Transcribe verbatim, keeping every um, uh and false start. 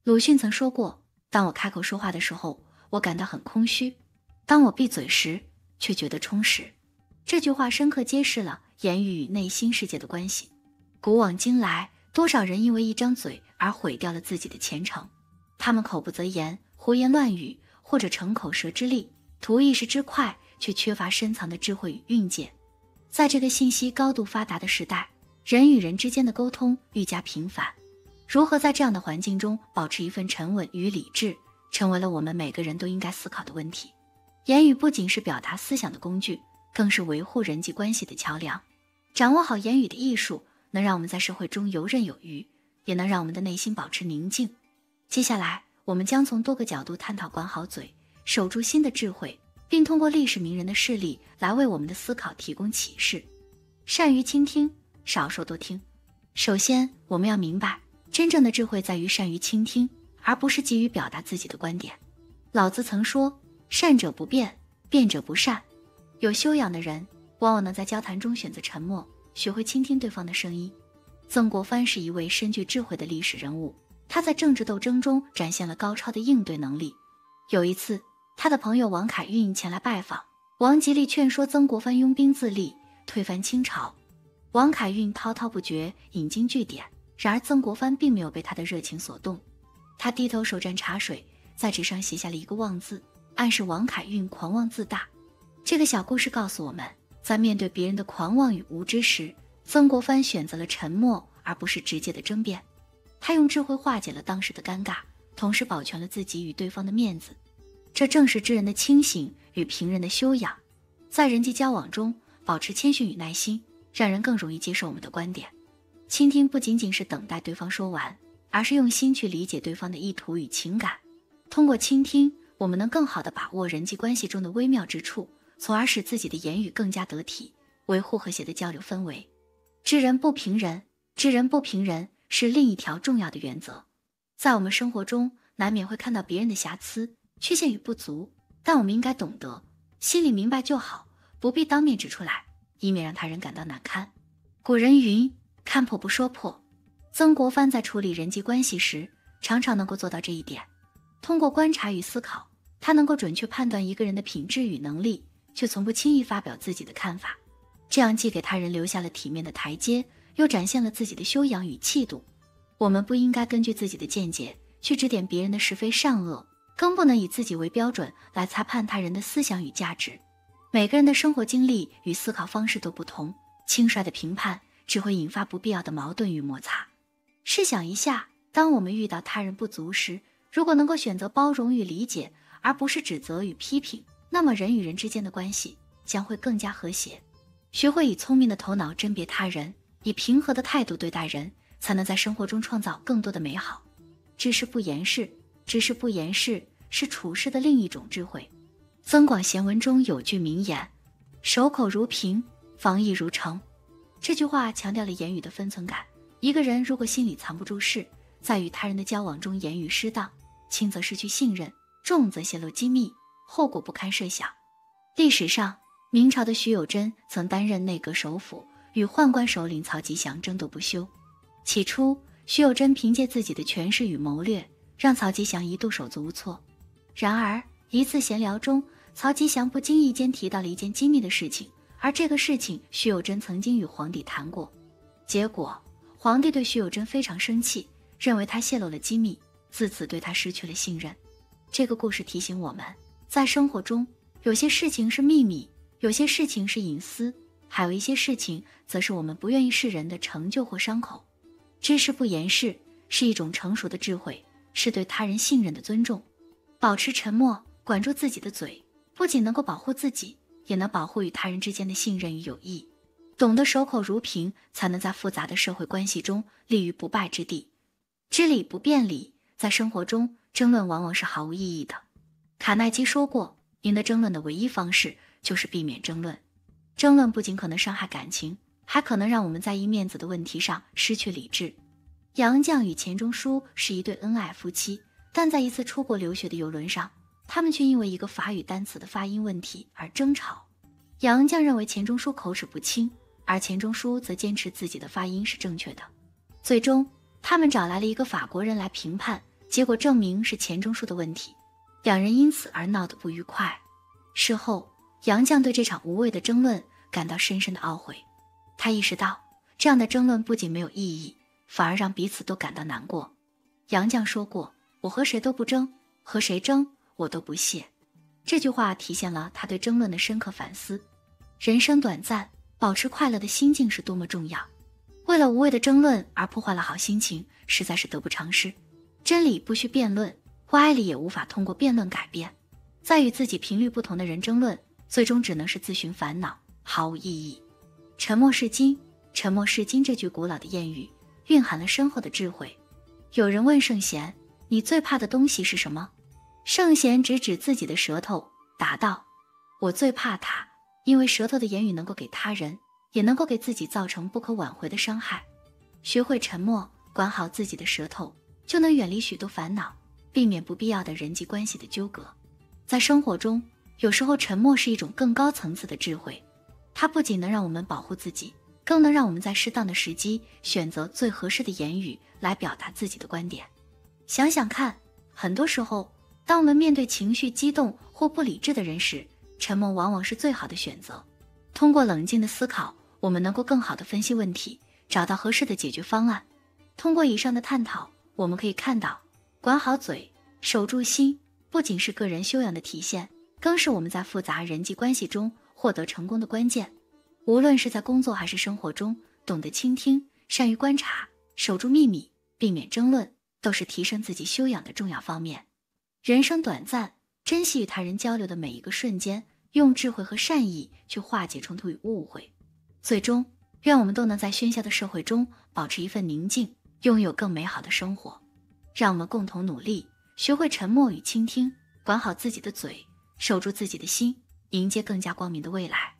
鲁迅曾说过，当我开口说话的时候，我感到很空虚；当我闭嘴时，却觉得充实。这句话深刻揭示了言语与内心世界的关系。古往今来，多少人因为一张嘴而毁掉了自己的前程。他们口不择言，胡言乱语，或者逞口舌之力，图一时之快，却缺乏深藏的智慧与蕴见。在这个信息高度发达的时代，人与人之间的沟通愈加频繁。如何在这样的环境中保持一份沉稳与理智，成为了我们每个人都应该思考的问题。言语不仅是表达思想的工具，更是维护人际关系的桥梁。掌握好言语的艺术，能让我们在社会中游刃有余，也能让我们的内心保持宁静。接下来，我们将从多个角度探讨管好嘴，守住心的智慧，并通过历史名人的事例来为我们的思考提供启示。善于倾听，少说多听。首先，我们要明白，真正的智慧在于善于倾听，而不是急于表达自己的观点。老子曾说，善者不辩，辩者不善。有修养的人往往能在交谈中选择沉默，学会倾听对方的声音。曾国藩是一位深具智慧的历史人物，他在政治斗争中展现了高超的应对能力。有一次，他的朋友王凯运前来拜访，王极力劝说曾国藩拥兵自立，推翻清朝。王凯运滔滔不绝，引经据典，然而曾国藩并没有被他的热情所动。他低头手蘸茶水，在纸上写下了一个妄字，暗示王凯运狂妄自大。这个小故事告诉我们，在面对别人的狂妄与无知时，曾国藩选择了沉默，而不是直接的争辩。他用智慧化解了当时的尴尬，同时保全了自己与对方的面子。这正是知人的清醒与平人的修养。在人际交往中，保持谦逊与耐心，让人更容易接受我们的观点。倾听不仅仅是等待对方说完，而是用心去理解对方的意图与情感。通过倾听，我们能更好地把握人际关系中的微妙之处，从而使自己的言语更加得体，维护和谐的交流氛围。知人不评人，知人不评人是另一条重要的原则。在我们生活中，难免会看到别人的瑕疵、缺陷与不足，但我们应该懂得，心里明白就好，不必当面指出来，以免让他人感到难堪。古人云，看破不说破。曾国藩在处理人际关系时，常常能够做到这一点。通过观察与思考，他能够准确判断一个人的品质与能力，却从不轻易发表自己的看法。这样既给他人留下了体面的台阶，又展现了自己的修养与气度。我们不应该根据自己的见解去指点别人的是非善恶，更不能以自己为标准来裁判他人的思想与价值。每个人的生活经历与思考方式都不同，轻率的评判只会引发不必要的矛盾与摩擦。试想一下，当我们遇到他人不足时，如果能够选择包容与理解，而不是指责与批评，那么人与人之间的关系将会更加和谐。学会以聪明的头脑甄别他人，以平和的态度对待人，才能在生活中创造更多的美好。知事不言事，知事不言事是处事的另一种智慧。增广贤文中有句名言，守口如瓶，防疫如城。这句话强调了言语的分寸感。一个人如果心里藏不住事，在与他人的交往中言语失当，轻则失去信任，重则泄露机密，后果不堪设想。历史上，明朝的徐有贞曾担任内阁首辅，与宦官首领曹吉祥争斗不休。起初，徐有贞凭借自己的权势与谋略，让曹吉祥一度手足无措。然而，一次闲聊中，曹吉祥不经意间提到了一件机密的事情，而这个事情徐有贞曾经与皇帝谈过。结果，皇帝对徐有贞非常生气，认为他泄露了机密，自此对他失去了信任。这个故事提醒我们，在生活中，有些事情是秘密，有些事情是隐私，还有一些事情则是我们不愿意示人的成就或伤口。知事不言事是一种成熟的智慧，是对他人信任的尊重。保持沉默，管住自己的嘴，不仅能够保护自己，也能保护与他人之间的信任与友谊。懂得守口如瓶，才能在复杂的社会关系中立于不败之地。知理不辩理，在生活中争论往往是毫无意义的。卡耐基说过，赢得争论的唯一方式就是避免争论。争论不仅可能伤害感情，还可能让我们在意面子的问题上失去理智。杨绛与钱钟书是一对恩爱夫妻，但在一次出国留学的游轮上，他们却因为一个法语单词的发音问题而争吵。杨绛认为钱钟书口齿不清，而钱钟书则坚持自己的发音是正确的。最终，他们找来了一个法国人来评判， 结果证明是钱钟书的问题，两人因此而闹得不愉快。事后，杨绛对这场无谓的争论感到深深的懊悔。他意识到，这样的争论不仅没有意义，反而让彼此都感到难过。杨绛说过：“我和谁都不争，和谁争我都不屑。”这句话体现了他对争论的深刻反思。人生短暂，保持快乐的心境是多么重要。为了无谓的争论而破坏了好心情，实在是得不偿失。真理不需辩论，歪理也无法通过辩论改变。在与自己频率不同的人争论，最终只能是自寻烦恼，毫无意义。沉默是金，沉默是金这句古老的谚语蕴含了深厚的智慧。有人问圣贤：“你最怕的东西是什么？”圣贤指指自己的舌头，答道：“我最怕它，因为舌头的言语能够给他人，也能够给自己造成不可挽回的伤害。学会沉默，管好自己的舌头，就能远离许多烦恼，避免不必要的人际关系的纠葛。”在生活中，有时候沉默是一种更高层次的智慧，它不仅能让我们保护自己，更能让我们在适当的时机选择最合适的言语来表达自己的观点。想想看，很多时候，当我们面对情绪激动或不理智的人时，沉默往往是最好的选择。通过冷静的思考，我们能够更好地分析问题，找到合适的解决方案。通过以上的探讨，我们可以看到，管好嘴，守住心，不仅是个人修养的体现，更是我们在复杂人际关系中获得成功的关键。无论是在工作还是生活中，懂得倾听，善于观察，守住秘密，避免争论，都是提升自己修养的重要方面。人生短暂，珍惜与他人交流的每一个瞬间，用智慧和善意去化解冲突与误会。最终，愿我们都能在喧嚣的社会中保持一份宁静，拥有更美好的生活。让我们共同努力，学会沉默与倾听，管好自己的嘴，守住自己的心，迎接更加光明的未来。